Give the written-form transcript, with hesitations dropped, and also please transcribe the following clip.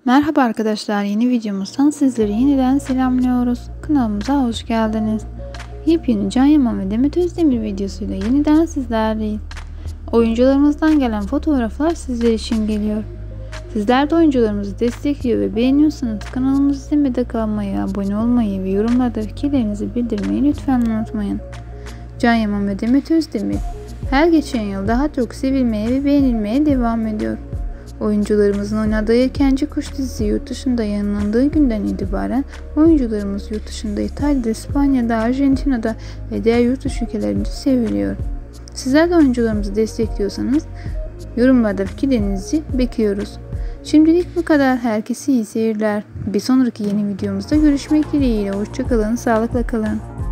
Merhaba arkadaşlar, yeni videomuzdan sizleri yeniden selamlıyoruz. Kanalımıza hoş geldiniz. Yepyeni Can Yaman ve Demet Özdemir videosuyla yeniden sizlerleyiz. Oyuncularımızdan gelen fotoğraflar sizler için geliyor. Sizler de oyuncularımızı destekliyor ve beğeniyorsanız kanalımızı izlemede kalmayı, abone olmayı ve yorumlarda fikirlerinizi bildirmeyi lütfen unutmayın. Can Yaman ve Demet Özdemir her geçen yıl daha çok sevilmeye ve beğenilmeye devam ediyor. Oyuncularımızın oynadığı Yelkenci Kuş dizisi yurt dışında yayınlandığı günden itibaren oyuncularımız yurt dışında İtalya'da, İspanya'da, Arjantin'de ve diğer yurt dışı ülkelerinde seviliyor. Sizler de oyuncularımızı destekliyorsanız yorumlarda fikirlerinizi bekliyoruz. Şimdilik bu kadar. Herkese iyi seyirler. Bir sonraki yeni videomuzda görüşmek dileğiyle. Hoşça kalın, sağlıkla kalın.